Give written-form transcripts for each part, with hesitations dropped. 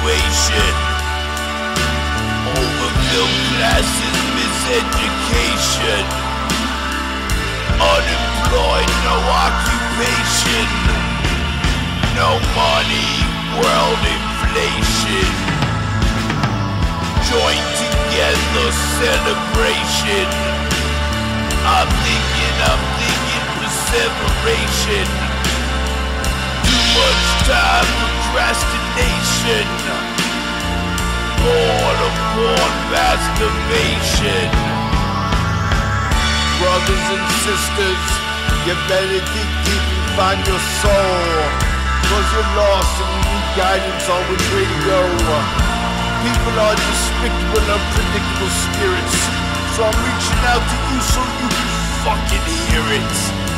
situation. Over middle classes, miseducation. Unemployed, no occupation. No money, world inflation. Join together, celebration. I'm thinking perseveration. Too much time, procrastination. All upon masturbation. Brothers and sisters, you better dig deep and find your soul, 'cause you're lost and you need guidance on which way to go. People are despicable, unpredictable spirits, so I'm reaching out to you so you can fucking hear it.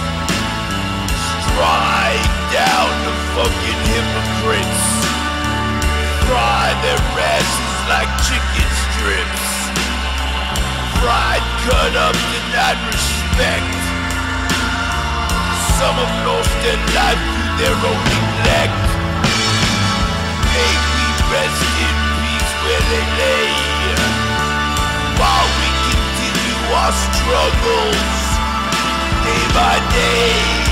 Strike down the fucking hypocrites. Fry their asses like chicken strips. Fried, cut up, denied respect. Some have lost their life through their own neglect. May we rest in peace where they lay, while we continue our struggles day by day.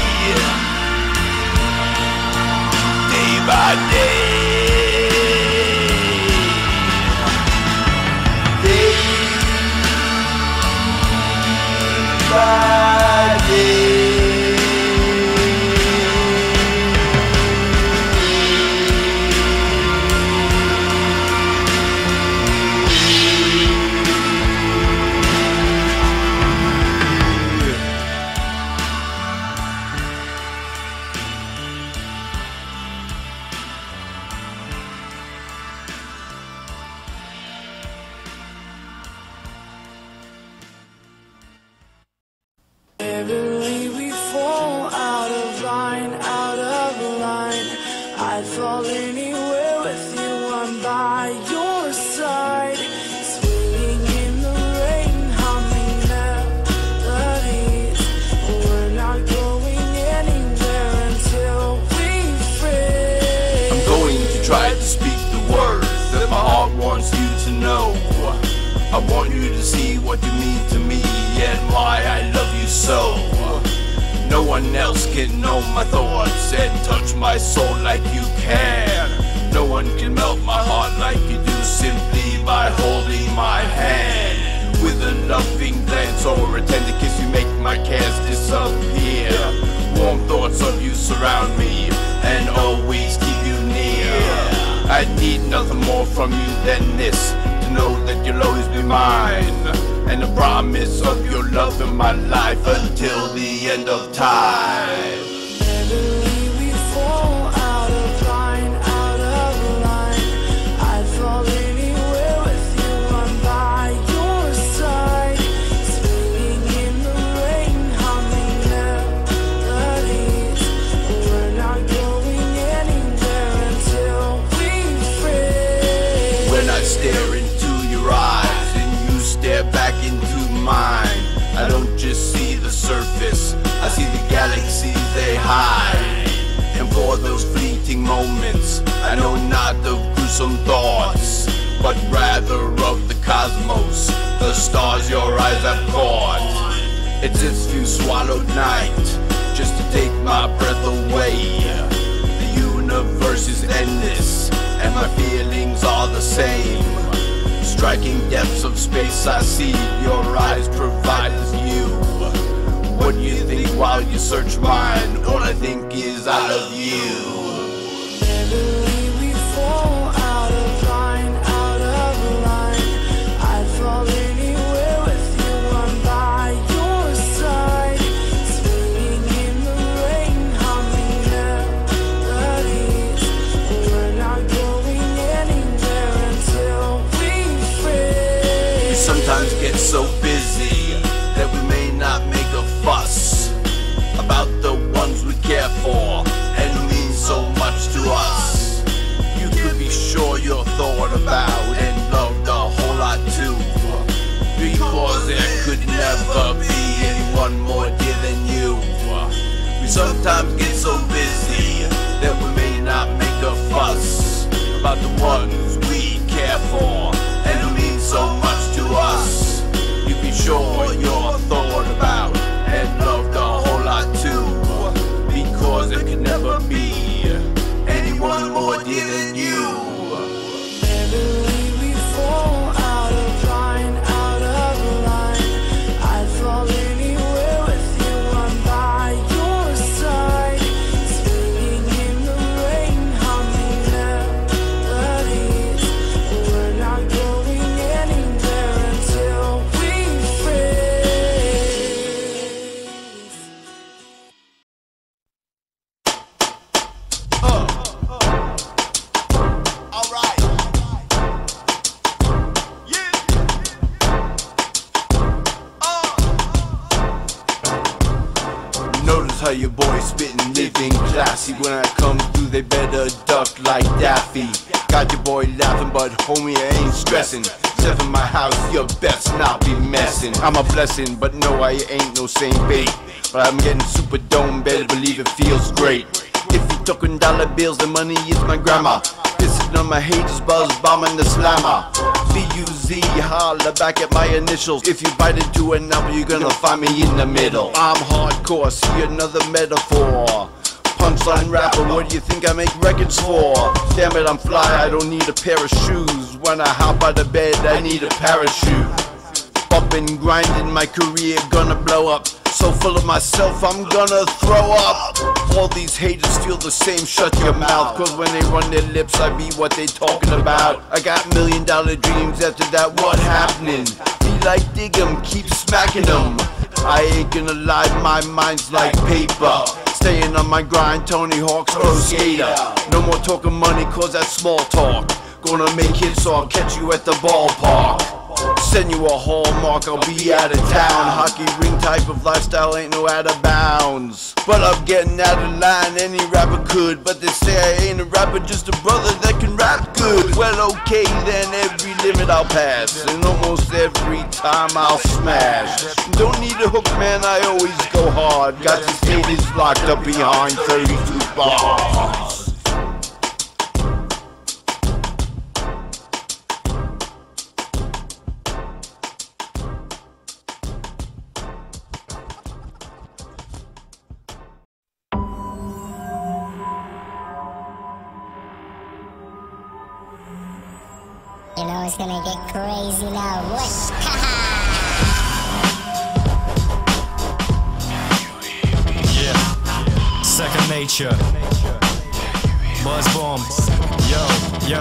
Day by day. Every we fall out of line, I'd fall anywhere with you, I'm by your side. Swinging in the rain, humming melodies. We're not going anywhere until we free. I'm going to try to speak the words that my heart wants you to know. I want you to see what you mean to me and why I love you so. No one else can know my thoughts and touch my soul like you can. No one can melt my heart like you do simply by holding my hand. With a loving glance or a tender kiss, you make my cares disappear. Warm thoughts of you surround me and always keep you near. I need nothing more from you than this, to know that you'll always be mine, and the promise of your love in my life until the end of time. Every we fall out of line, I'd fall anywhere with you, I'm by your side. Swinging in the rain, humming melodies. We're not going anywhere until we free. When I stare into your eyes and you stare back into mine, I don't just see the surface, I see the galaxies they hide. And for those fleeting moments, I know not of gruesome thoughts, but rather of the cosmos, the stars your eyes have caught. It's as if you swallowed night, just to take my breath away. The universe is endless, and my feelings are the same. Striking depths of space, I see your eyes provide as you. What do you think while you search mine? All I think is I love you. Every we fall out of line, I'd fall anywhere with you, I'm by your side. Swinging in the rain, humming melodies. We're not going anywhere until we free. We sometimes get so busy that we may not make a fuss about the ones we care for and who mean so much to us. You could be sure you're thought about and loved a whole lot too, because there could never be anyone more dear than you. We sometimes get so busy that we may not make a fuss about the ones we care for and who mean so much to us. You be sure you're thought about and loved a whole lot too, because there can never be anyone more dear than you. Never leave me fall out of line, out of line. I'd fall anywhere with you, I'm by your side. Singing in the rain, humming melodies. We're not going anywhere until we freeze. Alright. Yeah. Notice how your boys spittin', living classy. When I come through, they better duck like Daffy. Got your boy laughing, but homie, I ain't stressin'. Step in my house, you best not be messin'. I'm a blessing, but no, I ain't no Saint bait. But I'm getting super dome, better believe it feels great. If you talking dollar bills, the money is my grandma. Pissing on my haters, buzz bombing the slammer. B-U-Z, holla back at my initials. If you bite into a number, you're gonna find me in the middle. I'm hardcore, see another metaphor. Punchline rapper, what do you think I make records for? Damn it, I'm fly, I don't need a pair of shoes. When I hop out of bed, I need a parachute. Bumpin', grinding, my career gonna blow up. So full of myself, I'm gonna throw up. All these haters feel the same, shut your mouth. Cause when they run their lips, I be what they talking about. I got $1 million dreams, after that, what happening? Be like dig 'em, keep smacking 'em. I ain't gonna lie, my mind's like paper. Staying on my grind, Tony Hawk's pro skater. No more talking money, cause that's small talk. Gonna make hits, so I'll catch you at the ballpark. Send you a hallmark, I'll be out of town. Hockey ring type of lifestyle ain't no out of bounds. But I'm getting out of line, any rapper could. But they say I ain't a rapper, just a brother that can rap good. Well okay then, every limit I'll pass, and almost every time I'll smash. Don't need a hook man, I always go hard. Got these haters locked up behind 32 bars. You know it's gonna get crazy now. What? Yeah. Second Nature. Buzz Bomb. Yo.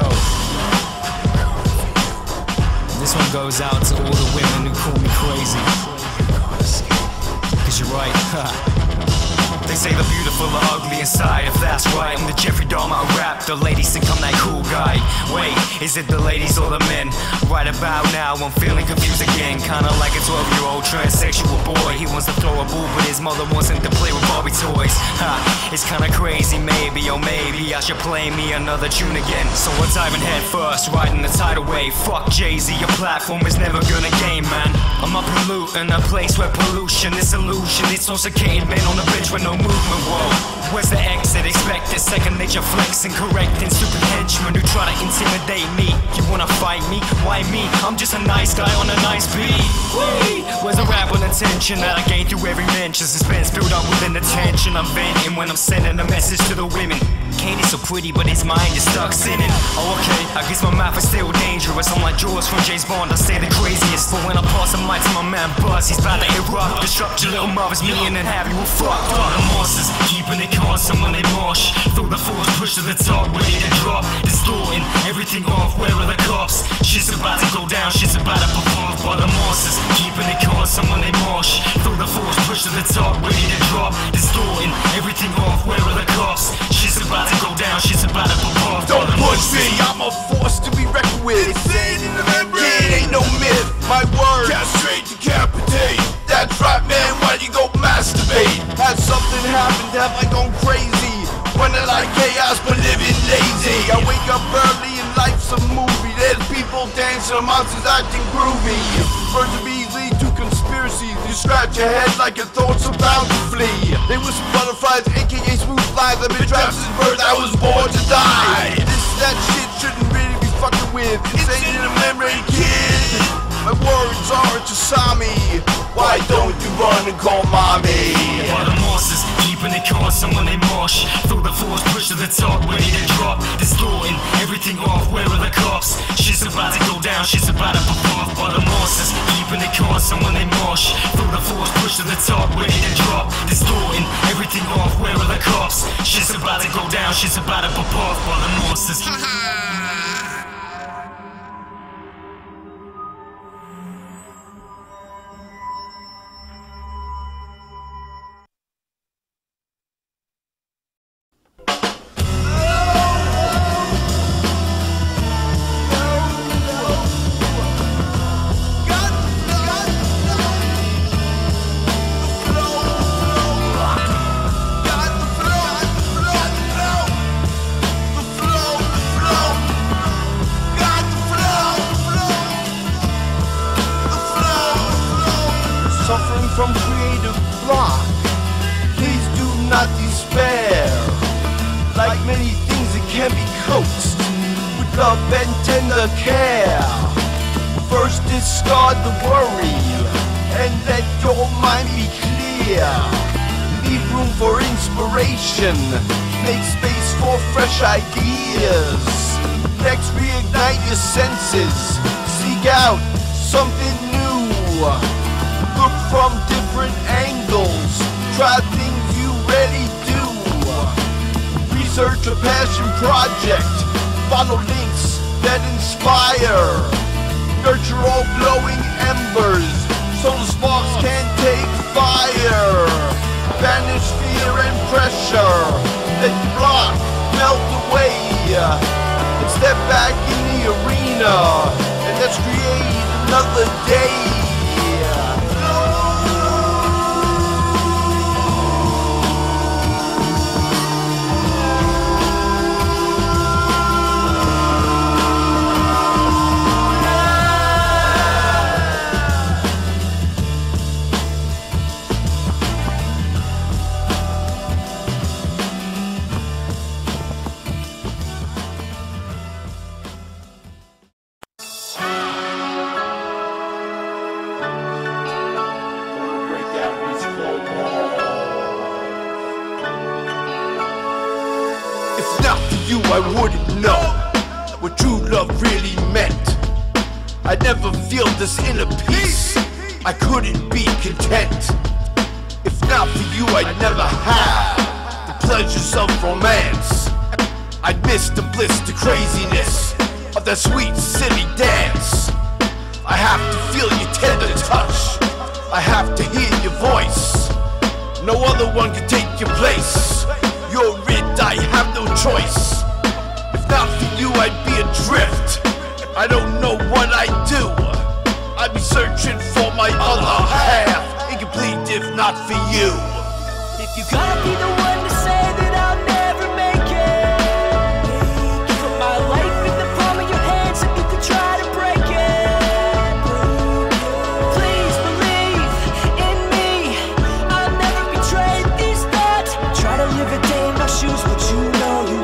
This one goes out to all the women who call me crazy. Cause you're right. They say the beautiful are ugly inside, if that's right. I'm the Jeffrey Dahmer of rap, the ladies think I'm that cool guy. Wait, is it the ladies or the men? Right about now, I'm feeling confused again. Kinda like a 12-year-old transsexual boy. He wants to throw a ball, but his mother wants him to play with Barbie toys. It's kinda crazy, maybe, or maybe I should play me another tune again. So we're diving head first, riding the tidal wave. Fuck Jay-Z, your platform is never gonna gain, man. I'm up polluting a place where pollution is illusion. It's intoxicating men on the bench with no movement, whoa. Where's the exit? Expect it, second nature flexing, correcting stupid henchmen who try to intimidate me. You wanna fight me? Why me? I'm just a nice guy on a nice beat. Whee! Where's the rap with intention that I gain through every mention? Suspense build up within attention. I'm venting when I'm sending a message to the women. Katie's so pretty, but his mind is stuck sinning. Oh okay, I guess my mouth is still dangerous. I'm like Jaws from James Bond, I say the craziest. But when I pass the mic to my man Buzz, he's about to erupt. Disrupt your little mothers, me and then have you all fucked. All the monsters, keeping it constant when they march. Throw the force, push to the top, ready to drop. Distorting everything off, where are the cops? Shit's about to go down, shit's about to perform. But the monsters, keeping it constant when they march. Throw the force, push to the top, ready to drop. Distorting everything off, where are the cops? Shit's about to go down, shit's about to perform. Don't push me, I'm a force to be reckoned with. Insane in the membrane, it ain't no myth. My word, castrate, decapitate. That's right, man, why you go masturbate? Has something happened? Have I gone crazy? Running like chaos, but living lazy. I wake up early and life's a movie. There's people dancing, monsters acting groovy. Birds of bees lead to conspiracies. You scratch your head like your thoughts about to flee. They whisper butterflies, aka smooth flies. I've been trapped since birth, I was born to die. This, that shit should with. This ain't a memory, kid. My words are to Sami. Why don't you run and call mommy? While the monsters keeping it constant when they march through the force, push to the top, ready to drop, distorting everything off. Where are the cops? She's about to go down, she's about to pop off. While the monsters keeping it constant when they march through the force, push to the top, ready to drop, distorting everything off. Where are the cops? She's about to go down, she's about to pop off. While the monsters. Suffering from creative block, please do not despair. Like many things, it can be coaxed with love and tender care. First discard the worry and let your mind be clear. Leave room for inspiration, make space for fresh ideas. Next, reignite your senses, seek out something new. Look from different angles, try things you rarely do. Research a passion project, follow links that inspire. Nurture all glowing embers, so the sparks can take fire. Banish fear and pressure, let the block melt away. And step back in the arena, and let's create another day. If not for you, I wouldn't know what true love really meant. I'd never feel this inner peace, I couldn't be content. If not for you, I'd never have the pleasures of romance. I'd miss the bliss, the craziness of that sweet city dance. I have to feel your tender touch, I have to hear your voice. No other one can take your place. You're it, I have no choice. If not for you, I'd be adrift. I don't know what I'd do. I'd be searching for my other half, incomplete if not for you. If you gotta be the one to say that I'll never make it, put my life in the palm of your hands if you could try to break it. Please believe in me, I'll never betray these thoughts. Try to live a day in my shoes, but you know you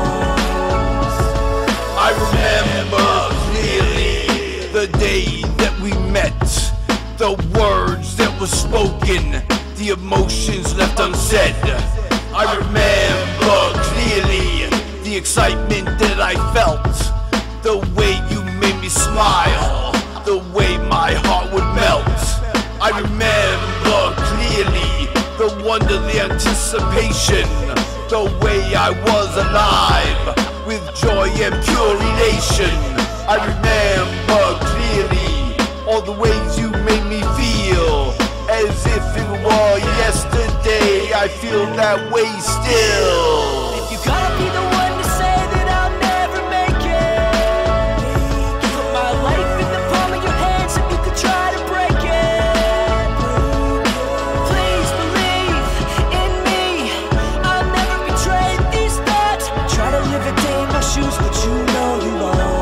lost. I remember clearly the day that we met, the words that were spoken, the emotions left unsaid. I remember clearly the excitement that I felt, the way you made me smile, the way my heart would melt. I remember clearly the wonder, the anticipation, the way I was alive with joy and pure elation. I remember clearly all the ways you made me feel, as if it were yesterday. I feel that way still. If you gotta be the one to say that I'll never make it, put my life in the palm of your hands if you could try to break it. Please believe in me, I'll never betray these thoughts. Try to live a day in my shoes, but you know you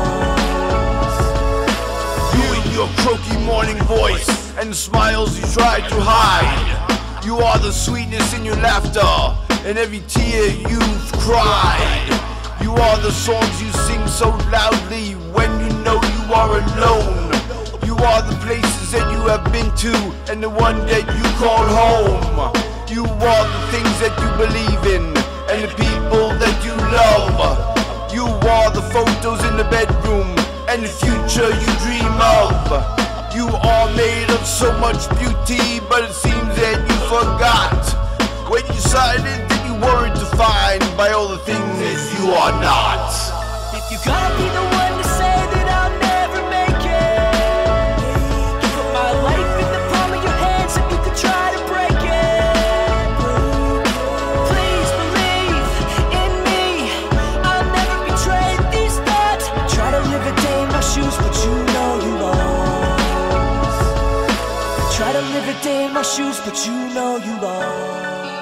lost. You and your croaky morning voice and the smiles you tried to hide. You are the sweetness in your laughter and every tear you've cried. You are the songs you sing so loudly when you know you are alone. You are the places that you have been to, and the one that you call home. You are the things that you believe in, and the people that you love. You are the photos in the bedroom, and the future you dream of. You are made of so much beauty, but it seems that you forgot when you decided that you weren't defined by all the things that you are not. If you gotta be the one to say that I'll never make it, put my life in the palm of your hands if you could try to break it. Please believe in me, I'll never betray these thoughts. Try to live a day in my shoes, but you know you lost. Try to live a day in my shoes, but you know you lost.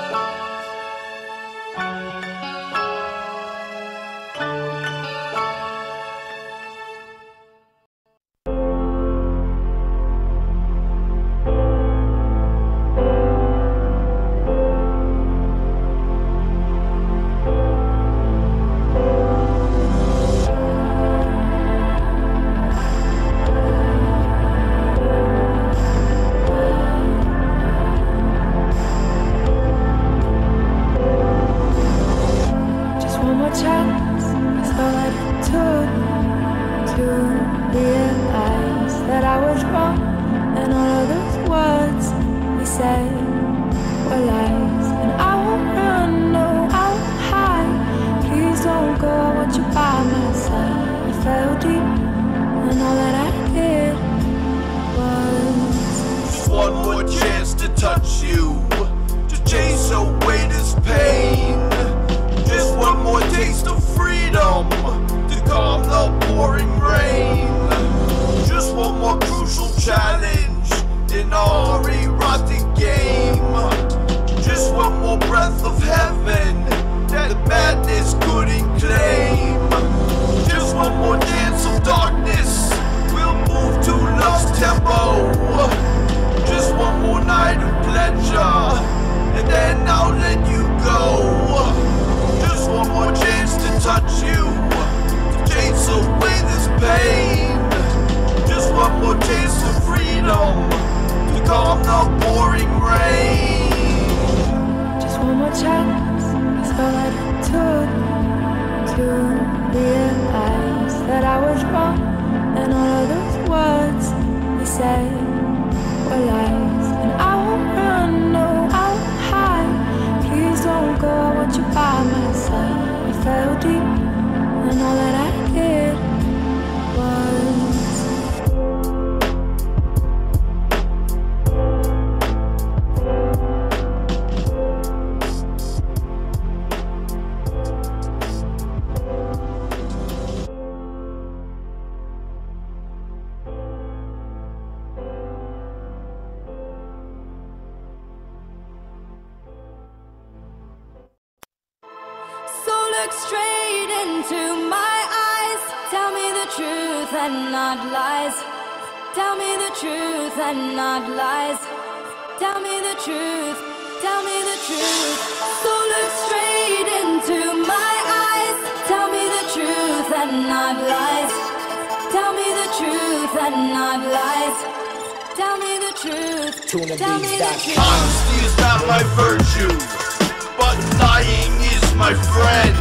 Look straight into my eyes. Tell me the truth and not lies. Tell me the truth and not lies. Tell me the truth. Tell me the truth. So look straight into my eyes. Tell me the truth and not lies. Tell me the truth and not lies. Tell me the truth. Tell me the truth. Honesty is not my virtue, but lying is my friend.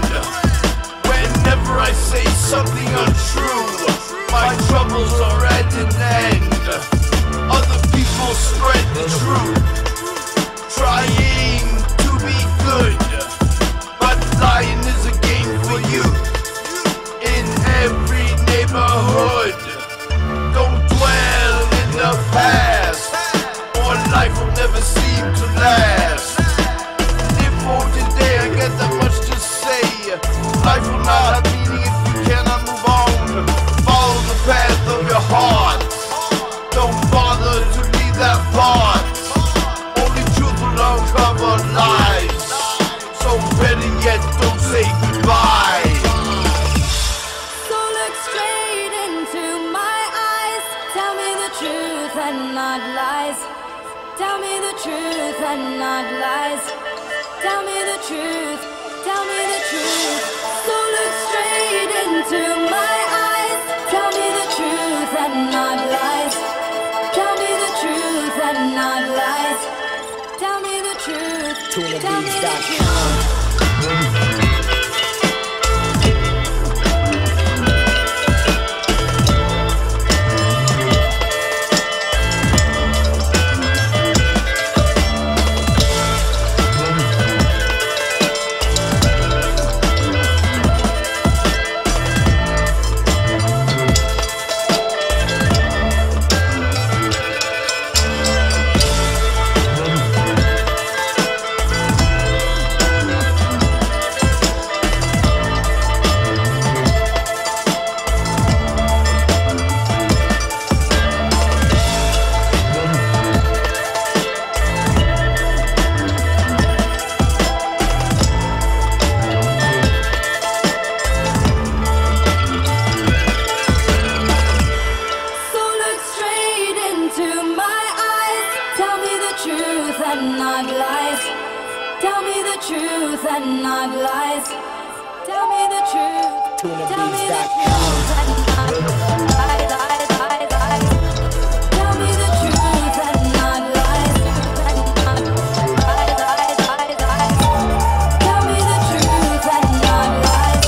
Whenever I say something untrue, my troubles are at an end. Other people spread the truth, trying to be good, but lying is a game for you in every neighborhood. Don't dwell in the past, or life will never seem to last. For today, I get that much to say. Life will not have meaning if you cannot move on. Follow the path of your heart. Don't bother to leave that part. Only truth will uncover lies. So better yet, don't say goodbye. So look straight into my eyes. Tell me the truth and not lies. Tell me the truth and not lies. Tell me the truth, tell me the truth. So look straight into my eyes. Tell me the truth. truth. Tell me the TunaBeats.com. truth and not lies. Tell me the truth. TunaBeats.com. Tell me the truth and not lies. Tell me the truth and not lies.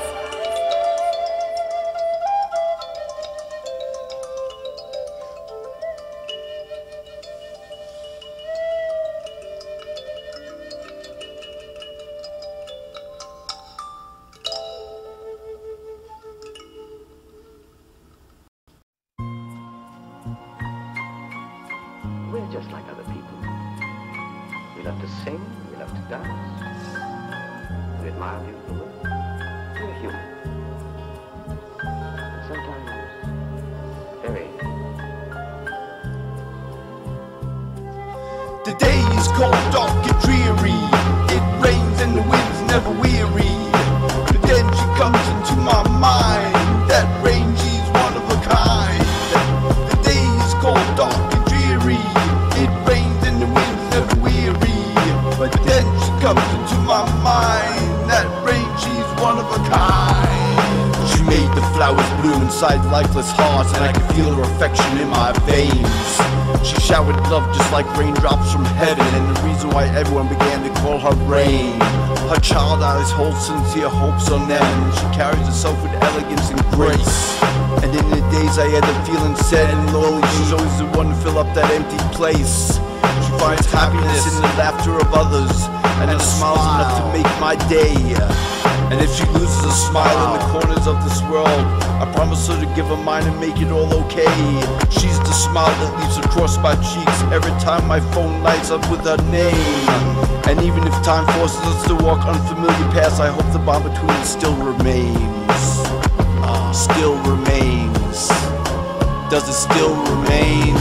We're just like other people. We love to sing, we love to dance. We admire beautiful women. We're human. And sometimes very. The day is cold, dark and dreary. It rains and the wind's never weary. But then she comes into my mind. That rain, she's one of a kind. The day is cold, dark and dreary. It rains and the wind's never weary. But then she comes into my mind. That rain, she's one of a kind. She made the flowers bloom inside lifeless hearts, and I could feel her affection in my veins. She showered love just like raindrops from heaven, and the reason why everyone began to call her Rain. Her child eyes hold sincere hopes on them, and she carries herself with elegance and grace. And in the days I had her feeling sad and lonely, she's always the one to fill up that empty place. She finds happiness in the laughter of others, and her smile's enough to make my day. And if she loses a smile in the corners of this world, I promise her to give her mine and make it all okay. She's the smile that leaps across my cheeks every time my phone lights up with her name. And even if time forces us to walk unfamiliar paths, I hope the bond between us still remains. Still remains. Does it still remain?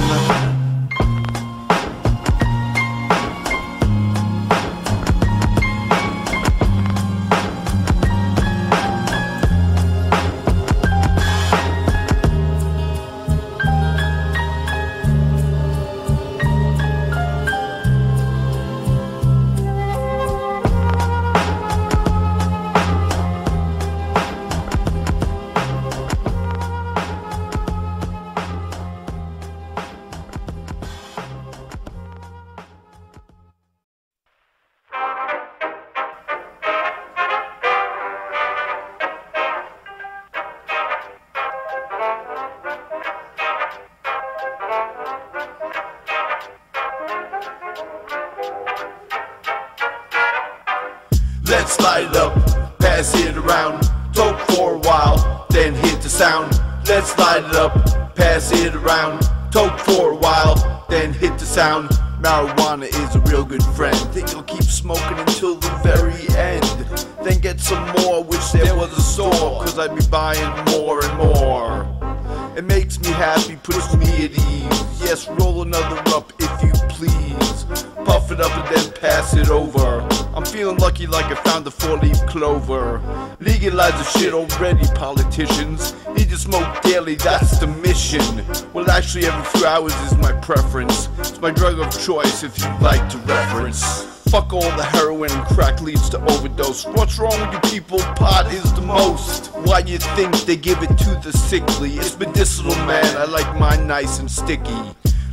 Let's light it up, pass it around, talk for a while, then hit the sound. Let's light it up, pass it around, talk for a while, then hit the sound. Marijuana is a real good friend. Think you'll keep smoking until the very end, then get some more, wish there was a store, cause I'd be buying more and more. It makes me happy, puts me at ease. Yes, roll another up if you please. Puff it up and then pass it over. I'm feeling lucky like I found the 4-leaf clover. Legalize the shit already, politicians. Need to smoke daily, that's the mission. Well, actually every few hours is my preference. It's my drug of choice if you'd like to reference. Fuck all the heroin and crack leads to overdose. What's wrong with you people? Pot is the most. Why you think they give it to the sickly? It's medicinal, man, I like mine nice and sticky.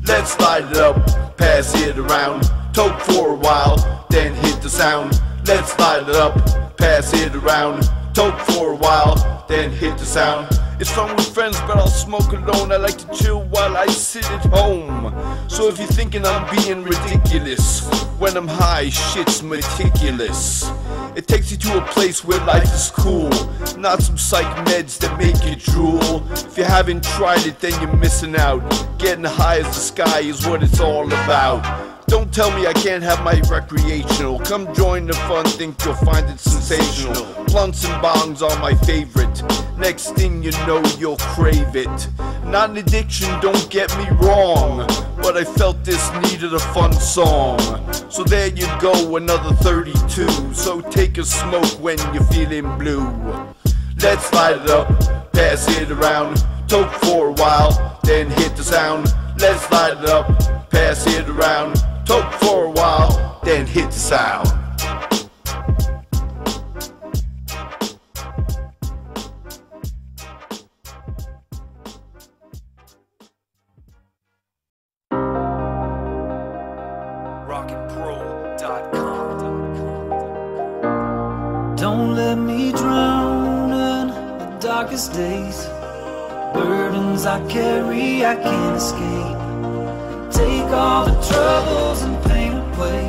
Let's light it up, pass it around, toke for a while, then hit the sound. Let's light it up, pass it around, toke for a while, then hit the sound. It's fun with friends, but I'll smoke alone. I like to chill while I sit at home. So if you're thinking I'm being ridiculous, when I'm high, shit's meticulous. It takes you to a place where life is cool, not some psych meds that make you drool. If you haven't tried it, then you're missing out. Getting high as the sky is what it's all about. Don't tell me I can't have my recreational. Come join the fun, think you'll find it sensational. Blunts and bongs are my favorite. Next thing you know, you'll crave it. Not an addiction, don't get me wrong, but I felt this needed a fun song. So there you go, another 32. So take a smoke when you're feeling blue. Let's light it up, pass it around, toke for a while, then hit the sound. Let's light it up, pass it around, toke for a while, then hit the sound. Don't let me drown in the darkest days. Burdens I carry, I can't escape. Take all the troubles and pain away,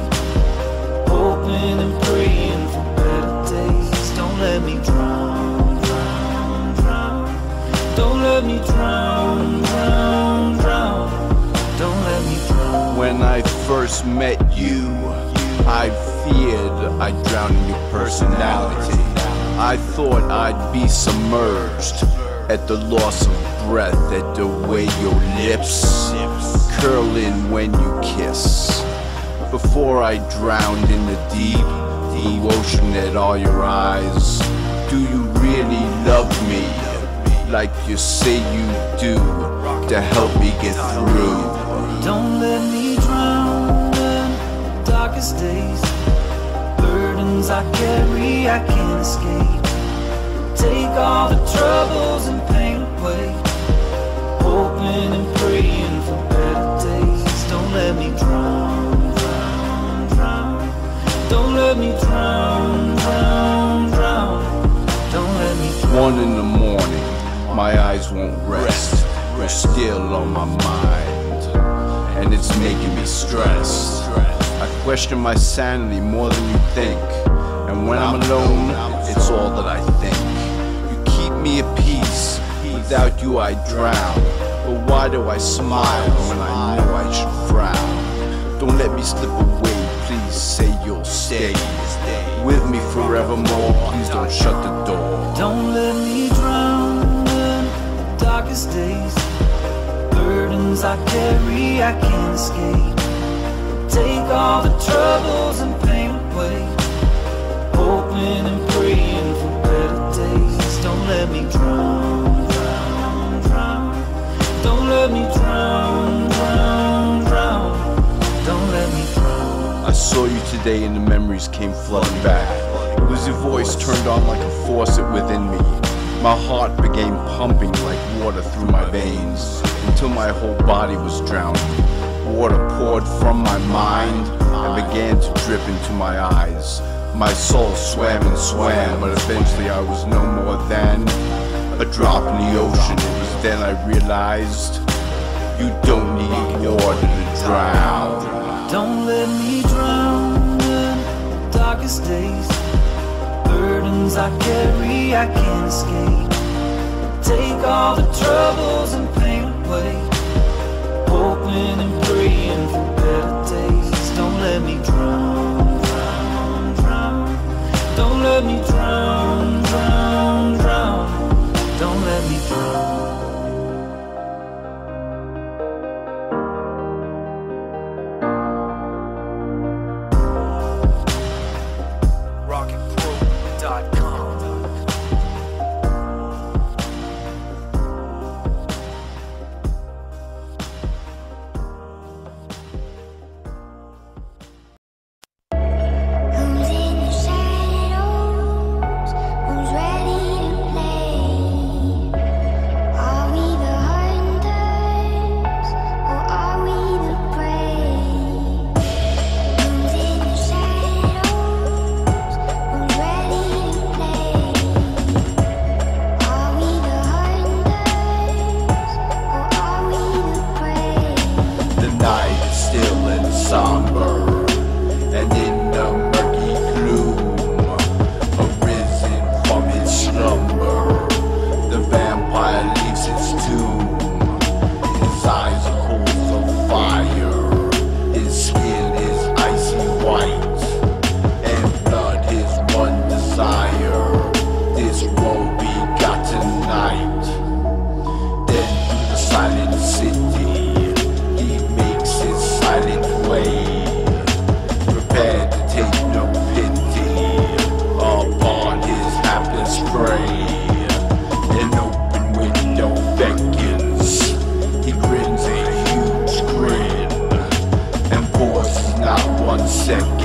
hoping and praying for better days. Don't let me drown, drown, drown. Don't let me drown, drown, drown. Don't let me drown. When I first met you, I feared I'd drown in your personality. I thought I'd be submerged at the loss of breath, at the way your lips curl in when you kiss. Before I drowned in the deep blue ocean at all your eyes, do you really love me like you say you do, to help me get through? Don't let me drown in the darkest days. Burdens I carry, I can't escape. Take all the troubles and pain away, hoping and praying for better days. Don't let me drown, drown, drown. Don't let me drown, drown, drown. Don't let me drown. 1 in the morning, my eyes won't rest. You're still on my mind, and it's making me stressed. I question my sanity more than you think, and when I'm alone, it's all that I think. You keep me at peace, without you I drown. But why do I smile when I know I should frown? Don't let me slip away, please say you'll stay with me forevermore, please don't shut the door. Don't let me drown in the darkest days. Burdens I carry, I can't escape. Take all the troubles and pain away, hoping and praying for better days. Don't let me drown, drown, drown. Don't let me drown, drown, drown. Don't let me drown. I saw you today and the memories came flooding back. It was your voice turned on like a faucet within me. My heart began pumping like water through my veins, until my whole body was drowning. Water poured from my mind and began to drip into my eyes. My soul swam and swam, but eventually I was no more than a drop in the ocean. It was then I realized you don't need water to drown. Don't let me drown in the darkest days. Burdens I carry, I can't escape. Take all the troubles and pain away, hoping and praying for better days. Don't let me drown, drown, drown. Don't let me drown, drown, drown. Don't let me drown.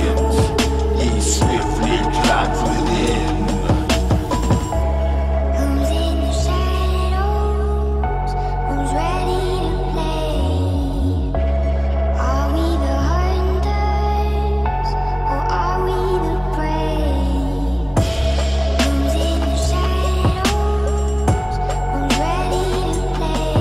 giant. He swiftly climbs within. Who's in the shadows? Who's ready to play? Are we the hunters or are we the prey? Who's in the shadows? Who's ready to play?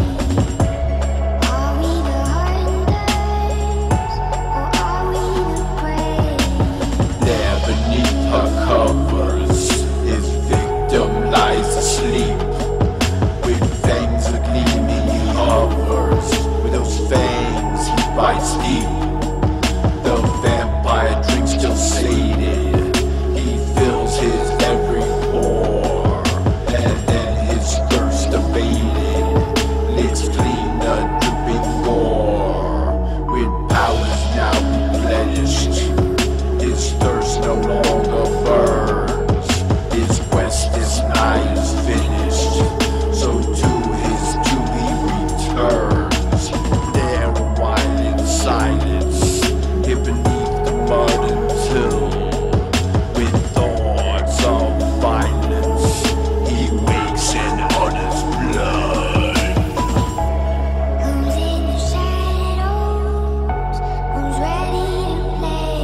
Are we the hunters or are we the prey? There beneath her covers, his victim lies asleep. With fangs a gleaming, he hovers. With those fangs, he bites deep. The vampire drinks till sated. He fills his every pore, and then his thirst abated. Licks clean the dripping gore. With powers now replenished, his thirst no longer burns. His quest is nigh is finished, so to his tomb he returns. There a while in silence, hid beneath the mud until, with thoughts of violence, he wakes and utters blood. Who's in the shadows? Who's ready to play?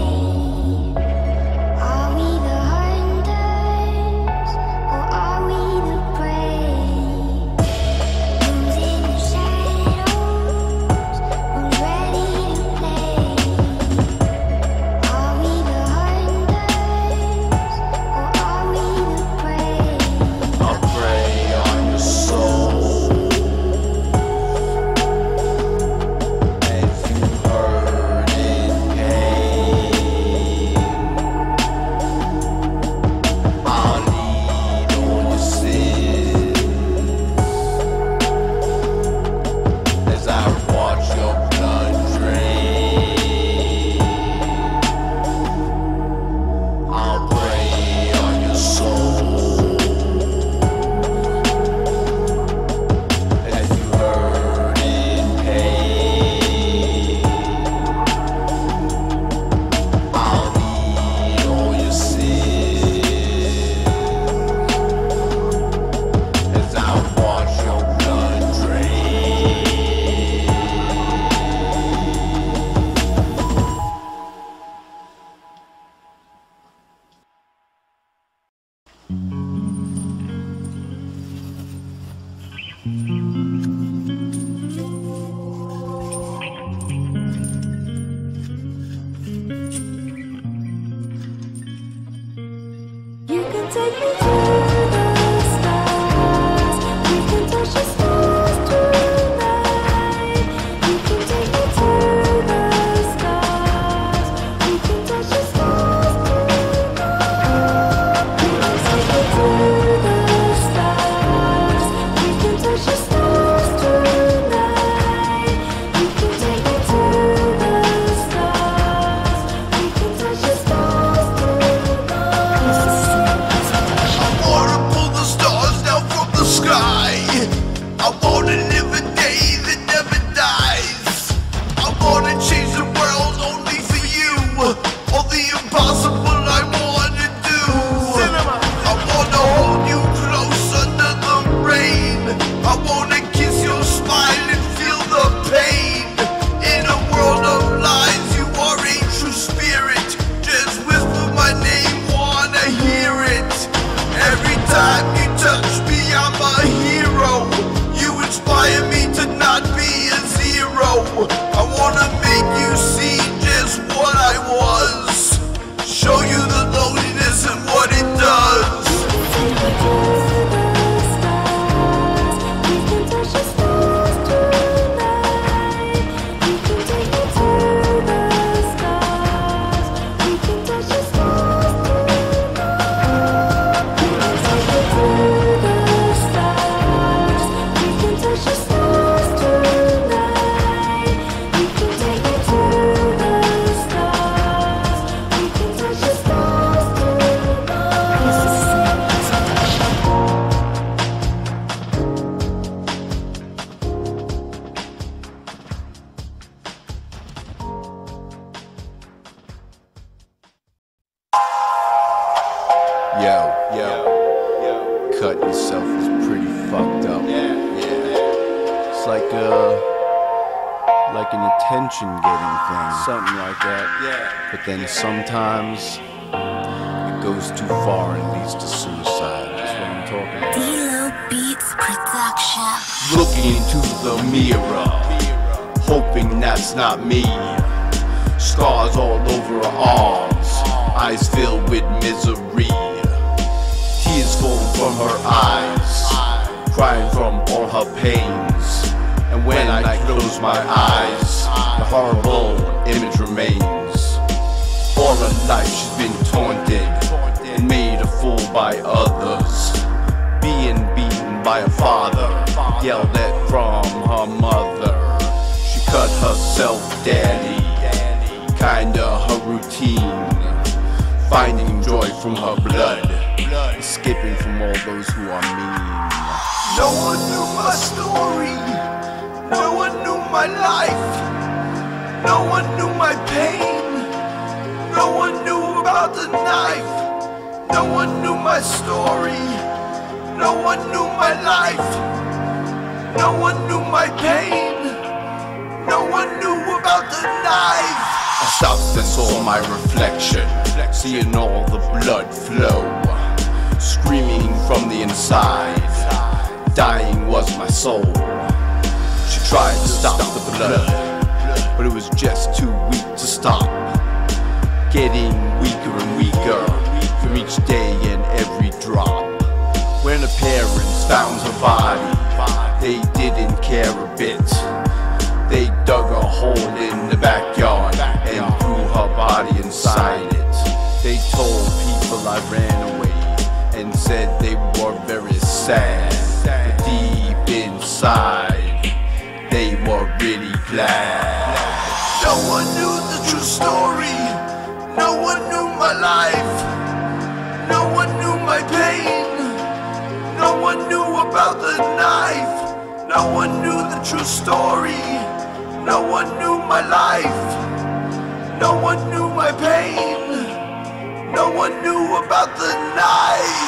Are we the hunters or are we the prey? Who's in the shadows? Who's ready to play? Are we the hunters or are we the prey? I'll prey on your soul as you hurt in pain. I'll lean on your sins as I watch your blood drain. I'll prey on your soul as you hurt in pain. I'll eat all your sins as I watch your blood drain. You can take me to the stars. We can touch the stars tonight. You can take me to the stars. We can touch the stars tonight. You can take me to the stars. We can touch the stars tonight. You can take me to the stars. We can touch the stars tonight. I Yo, cut yourself is pretty fucked up. It's like an attention getting thing, something like that. But then sometimes it goes too far and leads to suicide. That's what I'm talking about. D-Lo Beats Production. Looking into the mirror, hoping that's not me. Scars all over her arms, eyes filled with misery. Tears falling from her eyes, crying from all her pains. And when I close my eyes, the horrible image remains. All her life she's been taunted and made a fool by others. Being beaten by her father, yelled at from her mother. She cut herself daddy, kinda her routine. Finding joy from her blood, escaping from all those who are mean. No one knew my story, no one knew my life, no one knew my pain, no one knew about the knife, no one knew my story, no one knew my life, no one knew my pain, no one knew about the knife. I stopped and saw my reflection, seeing all the blood flow, screaming from the inside. Dying was my soul. She tried to stop the blood, but it was just too weak to stop. Getting weaker and weaker from each day and every drop. When the parents found her body, they didn't care a bit. They dug a hole in the backyard and threw her body inside it. They told people I ran away and said they were very sad. But deep inside, they were really glad. No one knew the true story, no one knew my life, no one knew my pain, no one knew about the knife, no one knew the true story, no one knew my life, no one knew my pain, no one knew about the knife.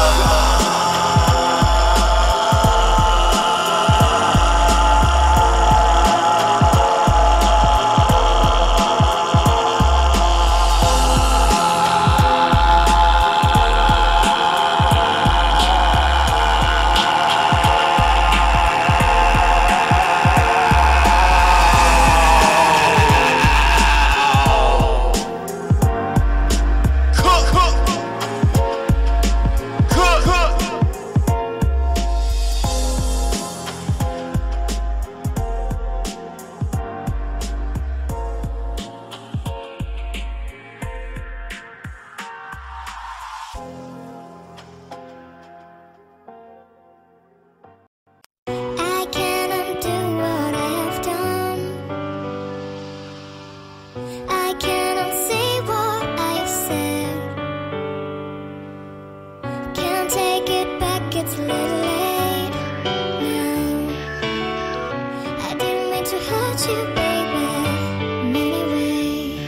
I can't undo what I have done. I can't unsay what I have said. Can't take it back, it's a little late now. I didn't mean to hurt you, baby, in any way.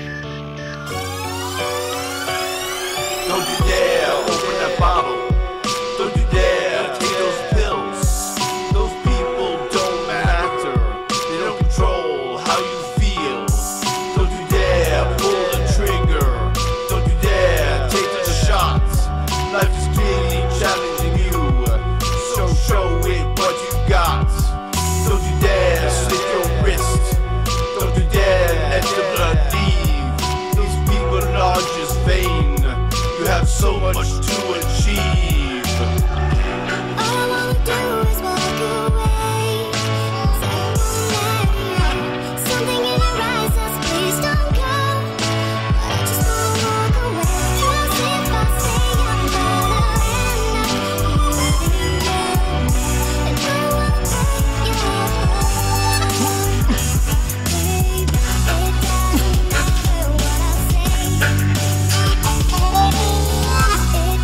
Don't you dare open that bottle. Don't you dare take those pills. Those people don't matter. They don't control how you feel. Don't you dare pull the trigger. Don't you dare take the shots. Life is clearly challenging you. So show it what you got. Don't you dare slit your wrist. Don't you dare let the blood leave. These people are just vain. You have so much to achieve. All I wanna do is walk away. Something in your eyes says please don't go. I just wanna walk away. 'Cause if I stay, I'm gonna end up letting you go. And I don't wanna break your heart. Baby, it doesn't matter what I say. It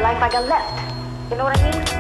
life I got left. You know what I mean?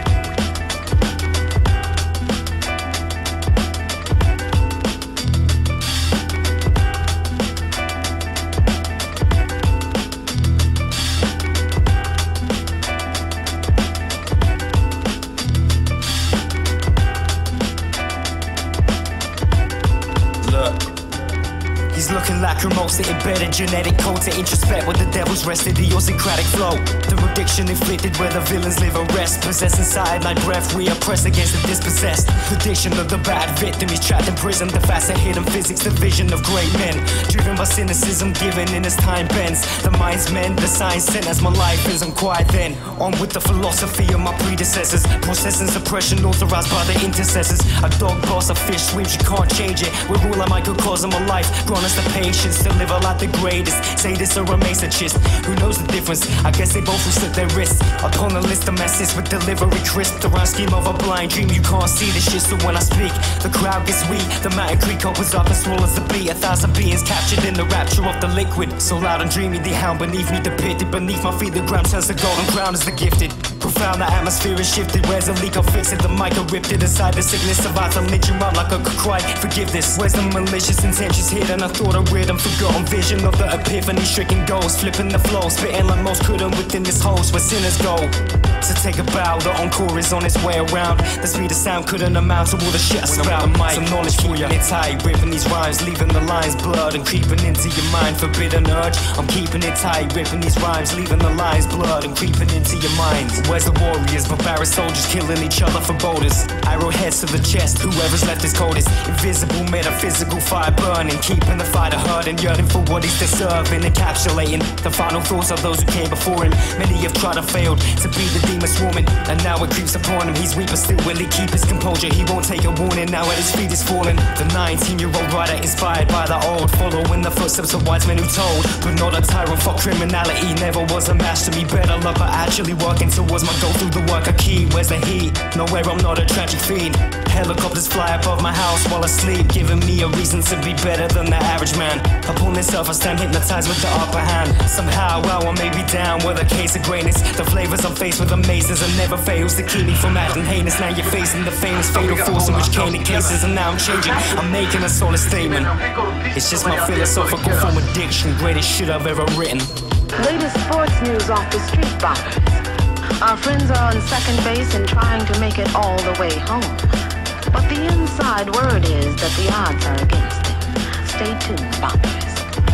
He's looking lacrimose, the embedded genetic code to introspect with the devil's rest, idiosyncratic flow. The addiction inflicted where the villains live and rest, possessed inside like breath, we oppress against the dispossessed. Prediction of the bad victim, he's trapped in prison, the facet hidden physics, the vision of great men. Driven by cynicism, given in his time bends. The mind's mend, the signs sent as my life is, I'm quiet then. On with the philosophy of my predecessors, processing suppression authorized by the intercessors. A dog boss, a fish swims, you can't change it. We rule a microcosm of life, grant us the patience to live a life the greatest. Say this or a masochist, who knows the difference? I guess they both will slip their wrists. Upon the list of messages with delivery crisp. The round scheme of a blind dream, you can't see this shit. So when I speak, the crowd gets weak. The mountain creek opens up and swallows the beat. 1,000 beings captured in the rapture of the liquid. So loud and dreamy, the hound beneath me depicted. Beneath my feet the ground turns the golden crown as the gifted. Profound, the atmosphere is shifted. Where's the leak? I'll fix it. The mic I ripped it aside. The sickness survives. I'm lynching out like I could cry. Forgiveness. Where's the malicious intentions hidden? I thought I read and forgotten vision of the epiphany. Stricken ghost, flipping the flow, spitting like most couldn't within this host where sinners go. So take a bow. The encore is on its way around. The speed of sound couldn't amount to all the shit I spout. Some knowledge for you. It's tight, ripping these rhymes, leaving the lines blurred and creeping into your mind. Forbidden urge. I'm keeping it tight, ripping these rhymes, leaving the lines blurred and creeping into your minds. Where's the warriors? Barbaric soldiers killing each other for boulders. Arrowheads to the chest, whoever's left is coldest. Invisible, metaphysical fire burning, keeping the fighter hurting, yearning for what he's deserving, encapsulating the final thoughts of those who came before him. Many have tried and failed to be the demon swarming, and now it creeps upon him. He's weak but still will he keep his composure. He won't take a warning, now at his feet is falling. The 19-year-old writer inspired by the old, following the footsteps of wise men who told, but not a tyrant for criminality. Never was a match to me, better love, but actually working towards my goal through the work I keep. Where's the heat? Nowhere, I'm not a tragic fiend. Helicopters fly above my house while I sleep, giving me a reason to be better than the average man. Upon myself I stand hypnotized with the upper hand. Somehow, well, I may be down with a case of greatness. The flavors I'm faced with amazes and never fails to keep me from acting heinous. Now you're facing the famous fatal force in which came the cases, and now I'm changing. I'm making a solid statement. It's just my philosophical form of diction, greatest shit I've ever written. Latest sports news off the street bombers. Our friends are on second base and trying to make it all the way home. But the inside word is that the odds are against them. Stay tuned, bombers.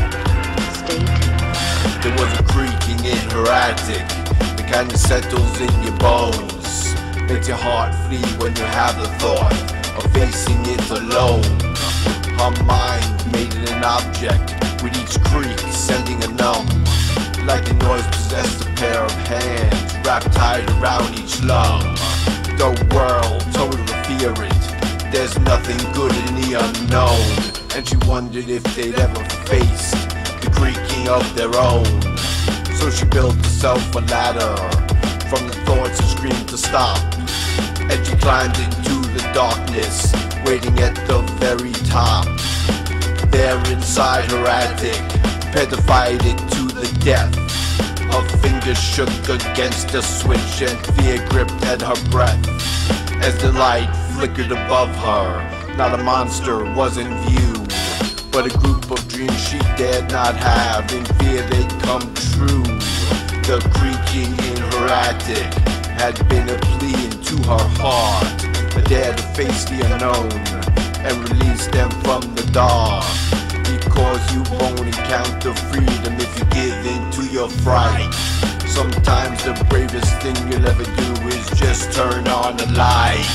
Stay tuned. There was a creaking in her attic, the kind that settles in your bones, makes your heart flee when you have the thought of facing it alone. Her mind made it an object, with each creak sending a numb. Like the noise possessed a pair of hands, wrapped tight around each lung. The world told her to fear it, there's nothing good in the unknown. And she wondered if they'd ever faced the creaking of their own. So she built herself a ladder, from the thoughts and screamed to stop. And she climbed into the darkness, waiting at the very top. There inside her attic, petrified it to the death. Her fingers shook against the switch and fear gripped at her breath. As the light flickered above her, not a monster was in view, but a group of dreams she dared not have, in fear they'd come true. The creaking in her attic had been a plea into her heart, a dare to face the unknown and release them from the dark. Because you won't encounter freedom if you give in to your fright. Sometimes the bravest thing you'll ever do is just turn on the light.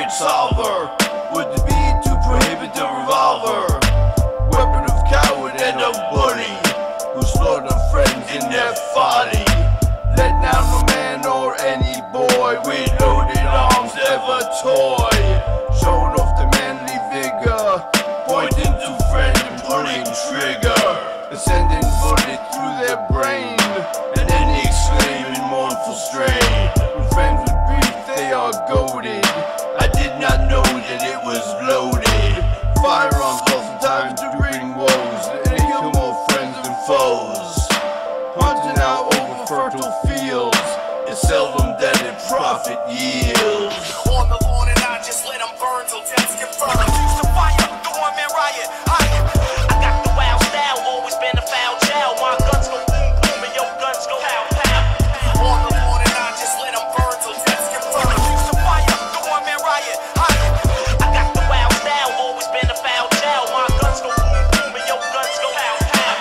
great solver would be to prohibit the revolver, weapon of coward and of bully, who slaughter friends in their folly. Let now no man or any boy with loaded arms ever toy, showing off the manly vigor, pointing to friend and pulling trigger, and sending bullet through their brain, and then exclaim in mournful strain, when friends with grief they are goaded. I did not know that it was loaded. Firearms oftentimes to bring woes, and they kill more friends than foes. Hunting out over fertile fields, it's seldom that a profit yields. On the lawn and I just let them burn till death's confirmed. Use the fire, the one-man riot. I got the wild style, always been a foul child. My guns go boom boom and your guns go pow pow. On the lawn and I just let them burn till death's confirmed. Use the fire, the one-man riot. I got the wild style, always been a foul child. My guns go boom boom and your guns go pow pow.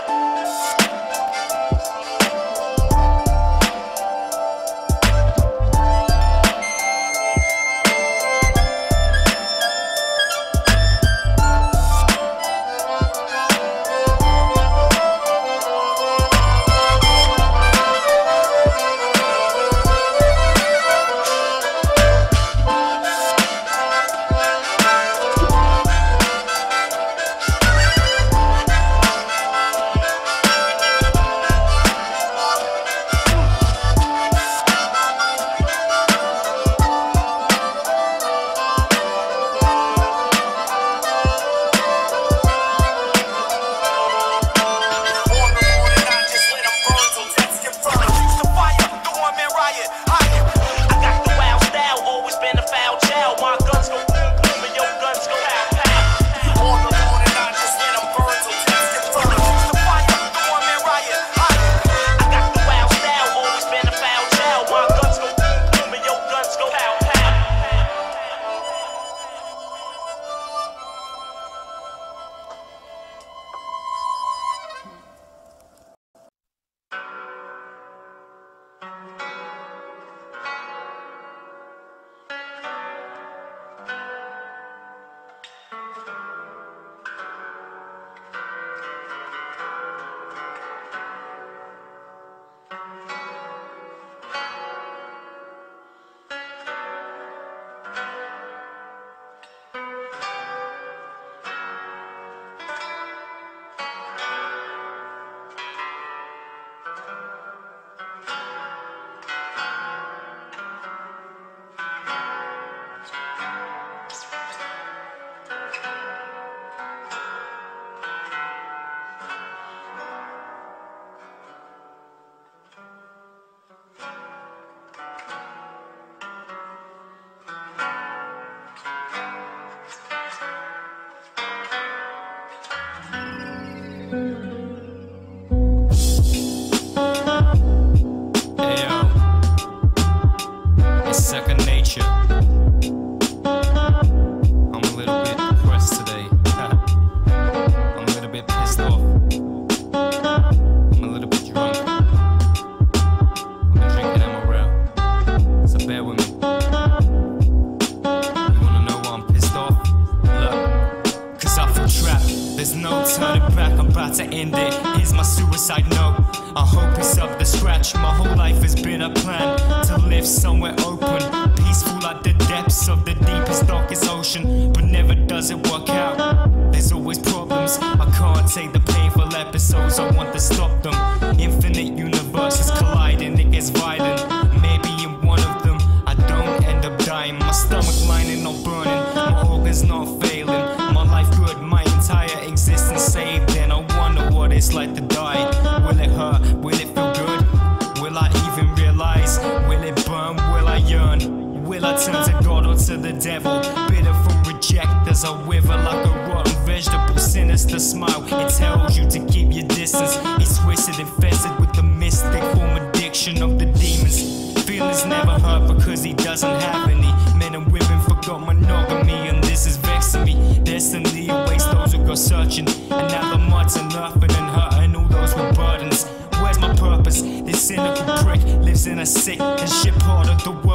To end it, here's my suicide note. I hope it's up the scratch. My whole life has been a plan to live somewhere open, peaceful at the depths of the deepest, darkest ocean. But never does it work out. There's always problems. I can't take the painful episodes, I want to stop them. Infinite universes colliding, it gets violent. Maybe in one of them I don't end up dying. My stomach lining not burning, my organs not failing. My life good, my entire existence saved. Then I wonder what it's like to die. Will it hurt? Will it feel good? Will I even realize? Will it burn? Will I yearn? Will I turn to God or to the devil? Bitter from rejectors, I wither like a rotten vegetable. Sinister smile, it tells you to keep your distance. It's twisted, infested with the mystic form addiction of the demons. Feelings never hurt because he doesn't have any. Men and women forgot monogamy, and this is vexing me. Destiny awaits those who go searching, and now the mud's unearthing and hurting all those with burdens. Where's my purpose? This cynical prick lives in a sick and shit part of the world, but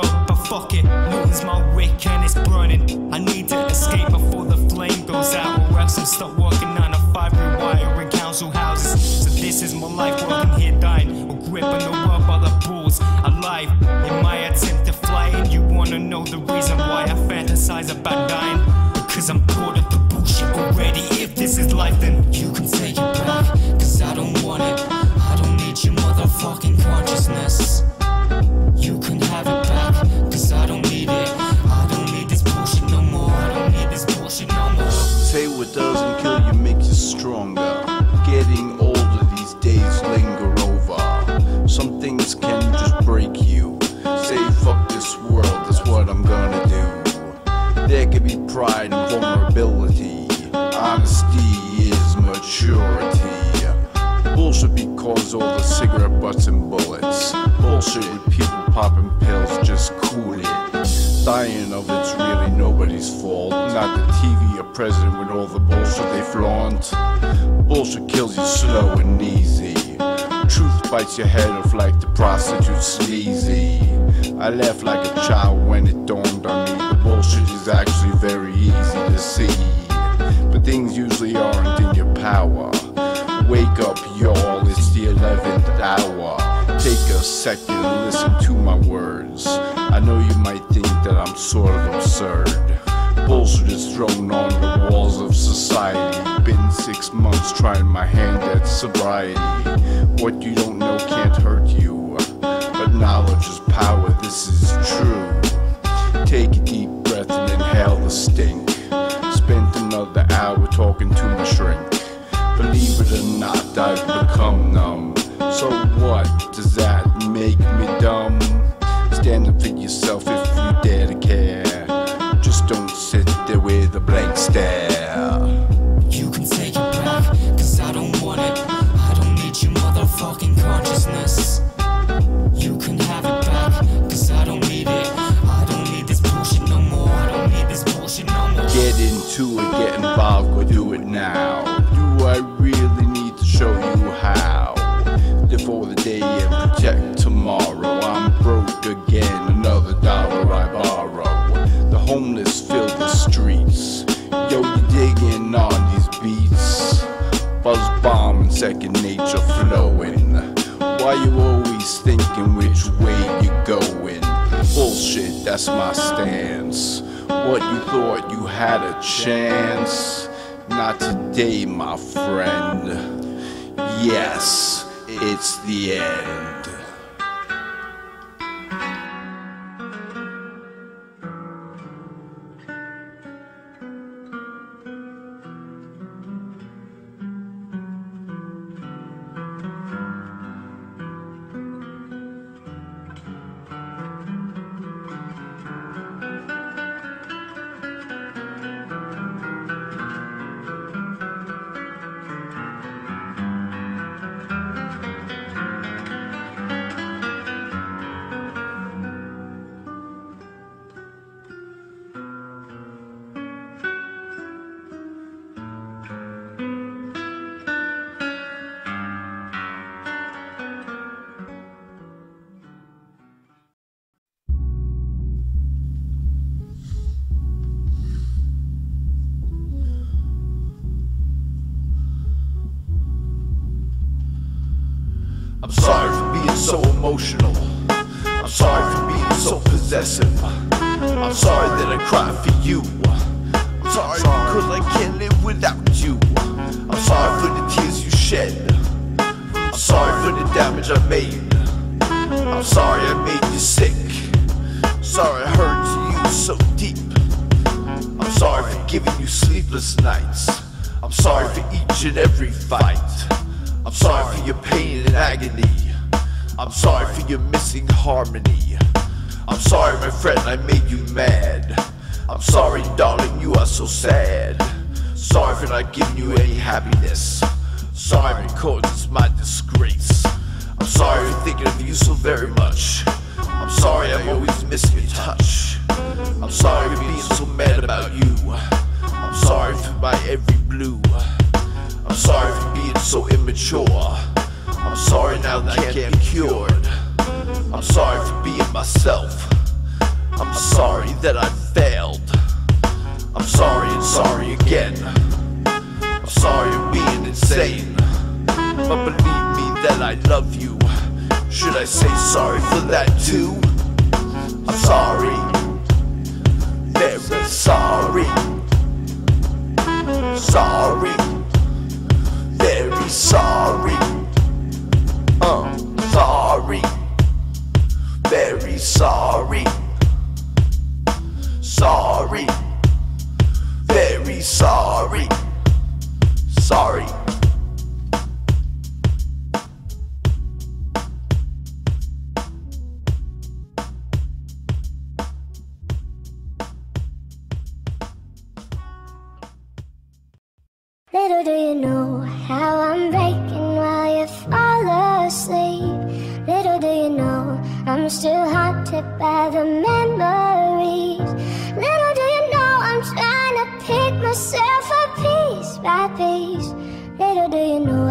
fuck it, Newton's my wick and it's burning. I need to escape before the flame goes out, or else I'm stuck working 9 to 5, rewiring council houses. So this is my life, working here dying, or gripping the world by the balls. Alive in my attempt to fly, and you wanna know the reason why I fantasize about dying? Because I'm bored of the bullshit already. If this is life, then you can take it back, cause I don't want it. I don't need your motherfucking consciousness. You can have it back, cause I don't need it. I don't need this bullshit no more. I don't need this bullshit no more. Say what doesn't kill you makes you stronger. Getting older these days linger over. Some things can just break you. Say fuck this world, that's what I'm gonna do. There can be pride and vulnerability. Honesty is maturity. Bullshit because all the cigarette butts and bullets. Bullshit with people popping pills, just cool it. Dying of it's really nobody's fault. Not the TV or president with all the bullshit they flaunt. Bullshit kills you slow and easy. Truth bites your head off like the prostitute sleazy. I laughed like a child when it dawned on me. The bullshit is actually very easy to see. But things usually aren't in your power. Wake up, y'all, it's the 11th hour. Take a second and listen to my words. I know you might think that I'm sort of absurd. Bullshit is thrown on the walls of society. Been 6 months trying my hand at sobriety. What you don't know can't hurt you, but knowledge is power, this is true. Take a deep breath and inhale the stink. Spent another hour talking to my shrink. Believe it or not, I've become numb. So what? Does that make me dumb? Stand up for yourself if you dare to care. Just don't sit there with a blank stare. You can take it back, cause I don't want it. I don't need your motherfucking consciousness. You can have it back, cause I don't need it. I don't need this bullshit no more. I don't need this bullshit no more. Get into it, get involved, go do it now. Do I really need to show you how? Live for the day and protect tomorrow. I'm broke again, another dollar I borrow. The homeless fill the streets. Yo, you digging on these beats. Buzz bomb and second nature flowing. Why you always thinking which way you going? Bullshit, that's my stance. What, you thought you had a chance? Not today, my friend. Yes, it's the end. I'm sorry for being so emotional. I'm sorry for being so possessive. I'm sorry that I cry for you. I'm sorry because I can't live without you. I'm sorry for the tears you shed. I'm sorry for the damage I made. I'm sorry I made you sick. Sorry I hurt you so deep. I'm sorry for giving you sleepless nights. I'm sorry for each and every fight. I'm sorry for your pain and agony. I'm sorry for your missing harmony. I'm sorry, my friend, I made you mad. I'm sorry, darling, you are so sad. Sorry for not giving you any happiness. Sorry because it's my disgrace. I'm sorry for thinking of you so very much. I'm sorry I'm always missing your touch. I'm sorry for being so mad about you. I'm sorry for my every blue. I'm sorry for being so immature. I'm sorry now that I can't be cured. I'm sorry for being myself. I'm sorry that I failed. I'm sorry and sorry again. I'm sorry I'm being insane. But believe me that I love you. Should I say sorry for that too? I'm sorry. Very sorry. Sorry. Very sorry. Sorry. Very sorry. Sorry. Very sorry. Sorry. Little do you know how I'm breaking while you fall asleep. Little do you know I'm still haunted by the memories. Little do you know I'm trying to pick myself up piece by piece. Little do you know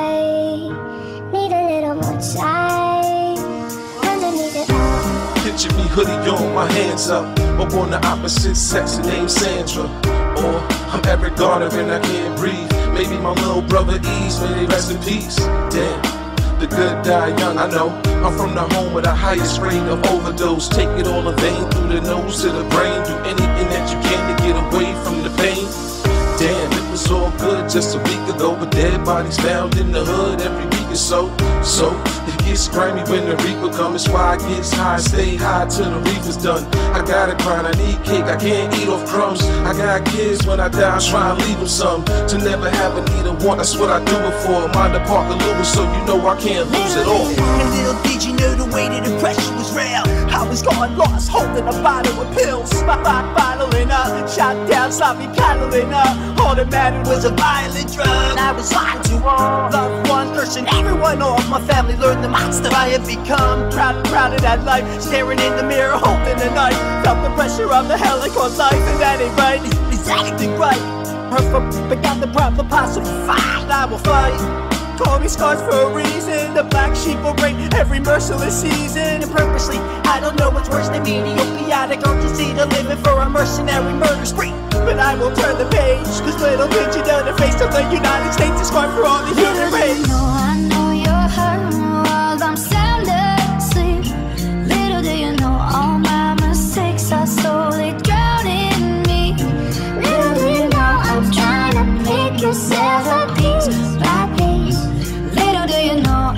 I need a little more time underneath it all. Picture me hoodie on, my hands up, up on the opposite sex named Sandra. Or I'm Eric Garner and I can't breathe. Maybe my little brother Ease, may they rest in peace. Damn, the good die young, I know. I'm from the home with the highest rate of overdose. Take it all in vain, through the nose to the brain. Do anything that you can to get away from the pain. Damn, it was all good just a week ago, but dead bodies found in the hood every week or so. So, it gets grimy when the reaper comes. That's why I get high, stay high till the reaper's done. I gotta grind, I need cake, I can't eat off crumbs. I got kids, when I die, I try and leave them some. To never have a need or want, that's what I do it for. Mind the Parker Lewis, so you know I can't lose it all. And little did you know the way that the pressure was real. I was gone lost, holding a bottle of pills. Bottling up, shot down, sloppy paddling up. All that mattered was a violent drug. I was lying to all, loved one person, everyone, all my family learned the monster I had become. Proud of that life, staring in the mirror, holding a knife. Felt the pressure of the hell I call life, and that ain't right. Is anything right? But got the problem possible, fine, I will fight. Call me scars for a reason. The black sheep will break every merciless season. And purposely, I don't know what's worse than mediocre. Don't you see the living for a mercenary murder spree? But I will turn the page, cause little did you know the face of the United States is scarred for all the human race. I know you're hurting while I'm sound asleep. Little do you know all my mistakes are slowly drowning me. Little do you know I'm trying to pick yourself up piece by piece. Little do you know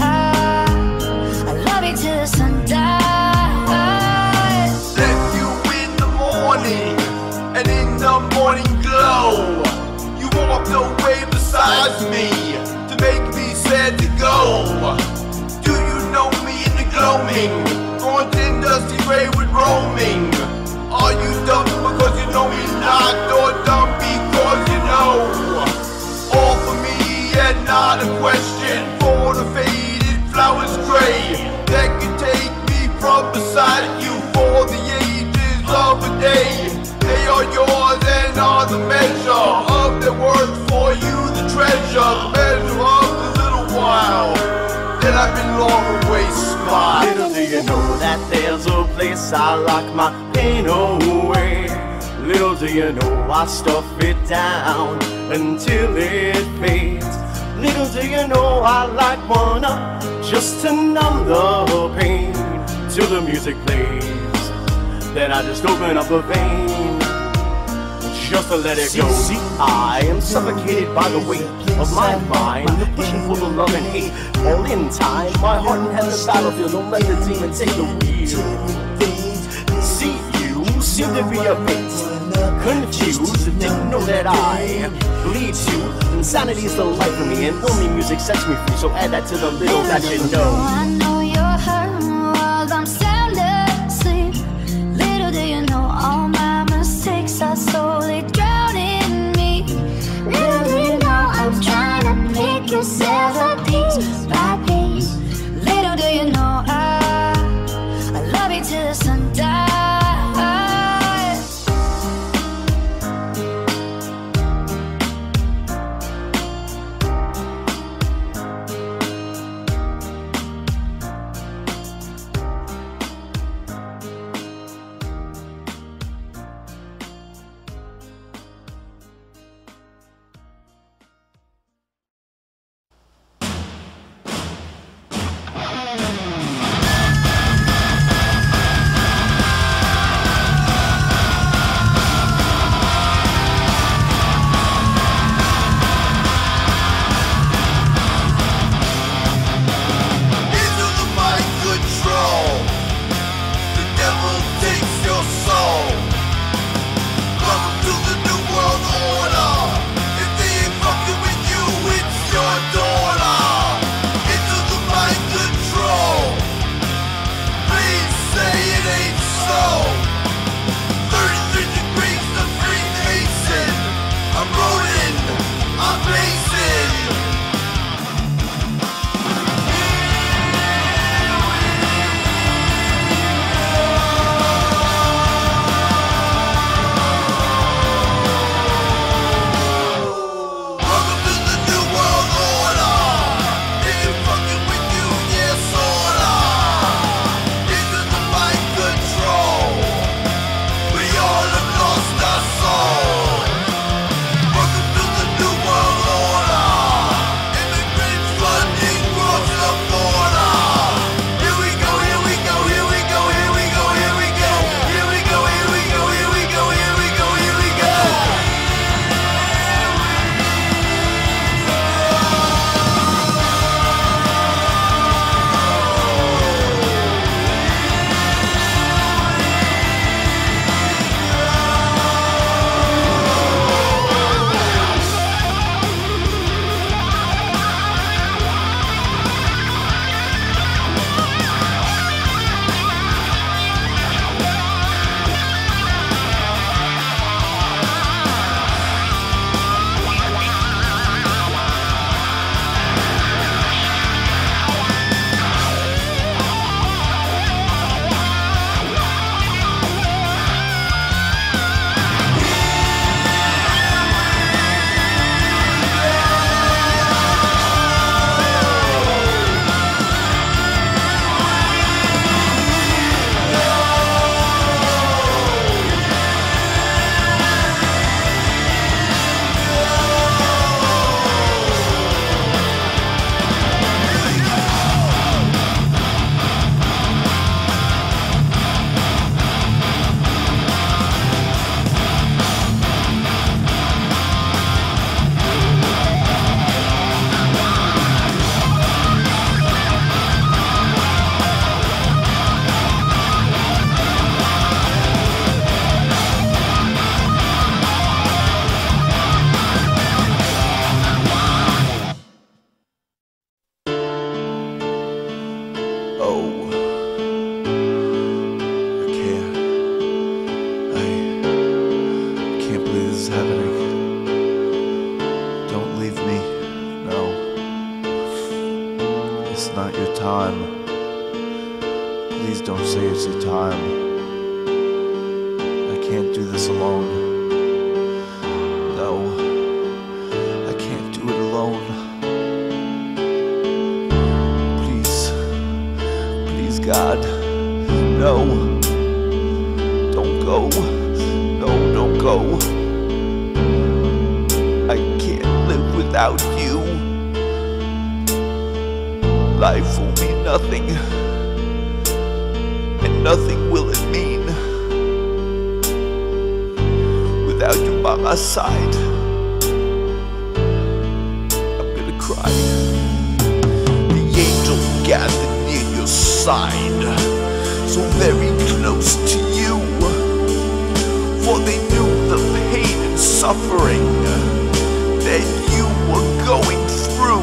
I love you till the sun dies. Left you in the morning, and in the morning glow, you walked away beside me to make me sad to go. Do you know me in the gloaming, haunting dusty gray with roaming? Are you dumb because you know me not, or dumb because you know? All for me and not a question, for the faded flowers gray that can take me from beside you for the ages of a day. They are yours and are the measure of their worth for you, the treasure, the measure of the little while that I've been long away smile. Little do you know that there's a place I lock my pain away. Little do you know I stuff it down until it fades. Little do you know I light one up just to numb the pain. Till the music plays, then I just open up a vein just to let it go. See, I am suffocated by the weight of my mind, pushing for the love and hate. All in time, my heart and head the battlefield. Don't let the demon take the wheel. See, you seem to be a bit confused, didn't know that I bleed you. Insanity is the life for me, and only music sets me free. So add that to the little that you know. I know you're hurting while I'm sound asleep. Little do you know all my mistakes are slowly drowning me. Little do you know I'm trying to pick yourself up piece by piece. Little do you know I love you till the sun dies. Please don't say it's your time. I can't do this alone. No, I can't do it alone. Please, God, no. Don't go. No, don't go. I can't live without you. Life will be nothing, and nothing will it mean without you by my side. I'm gonna cry. The angel gathered near your side, so very close to you, for they knew the pain and suffering that you were going through.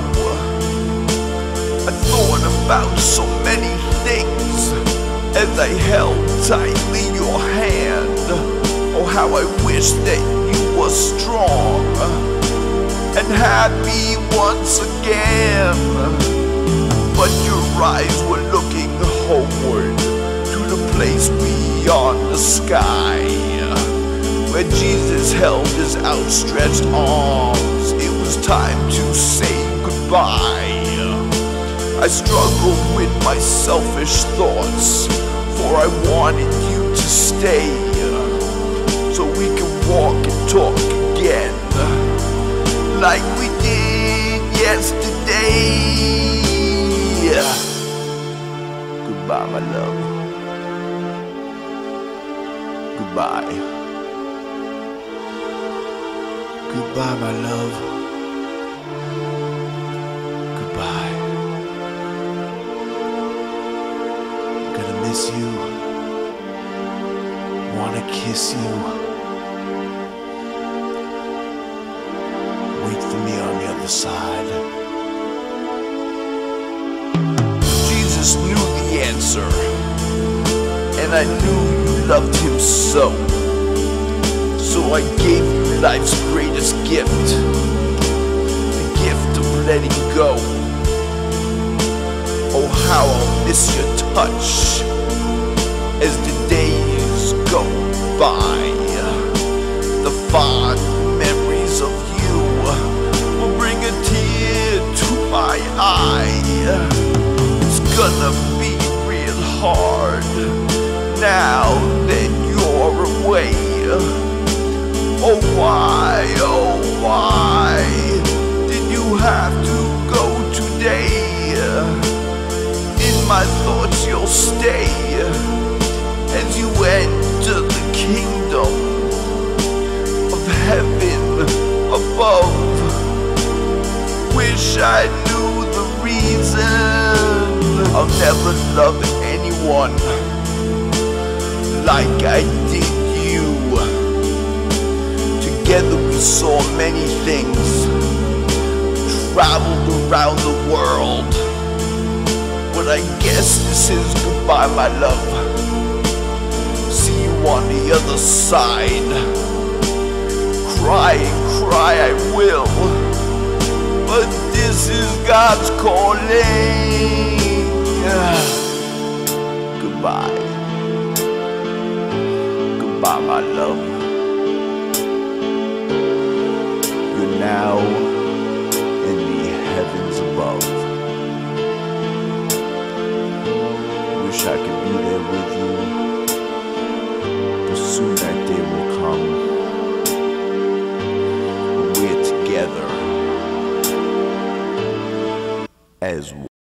I thought about so many things as I held tightly your hand. Oh, how I wish that you were strong and happy once again. But your eyes were looking homeward to the place beyond the sky, where Jesus held his outstretched arms. It was time to say goodbye. I struggled with my selfish thoughts, for I wanted you to stay, so we could walk and talk again, like we did yesterday. Goodbye, my love. Goodbye. Goodbye, my love. Goodbye. Miss you, wanna kiss you. Wait for me on the other side. Jesus knew the answer, and I knew you loved him so. So I gave you life's greatest gift, the gift of letting go. Oh, how I'll miss your touch as the days go by. The fond memories of you will bring a tear to my eye. It's gonna be real hard now that you're away. Oh why did you have to go today? In my thoughts you'll stay as you enter the kingdom of heaven above. Wish I knew the reason. I'll never love anyone like I did you. Together we saw many things, traveled around the world. But I guess this is goodbye, my love. See you on the other side. Cry and cry I will, but this is God's calling. Goodbye. Goodbye, my love. You're now in the heavens above. Wish I could be there with you, but soon that day will come when we're together as one.